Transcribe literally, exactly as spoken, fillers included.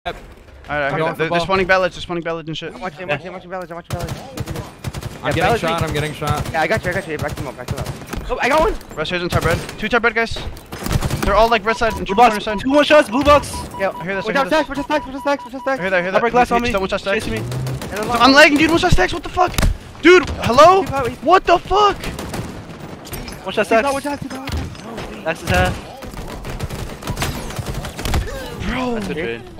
Yep. Alright, I hear that. They're, they're spawning ballads, they're spawning ballads and shit. I'm watching, I'm watching, I'm watching ballads, I'm watching ballads. I'm Yeah, getting ballads shot, me. I'm getting shot. Yeah, I got you, I got you. Back them up, back them up. Oh, I got one! Rest here's in top red. Two top red guys. They're all like red side and Blue corner box, side. two one shots, blue box. Yeah, I hear this, I watch hear out, this. stacks, watch out, stacks, watch out, stacks, watch out, I stacks. hear that, I hear that. Upper glass on me. Don't watch that stacks. Chasing me. I'm lagging, dude. Watch that stacks. What the fuck? Dude, hello? What the fuck? Watch that Watch out, stacks. watch out, watch out. That's his half. Bro. That's a trade.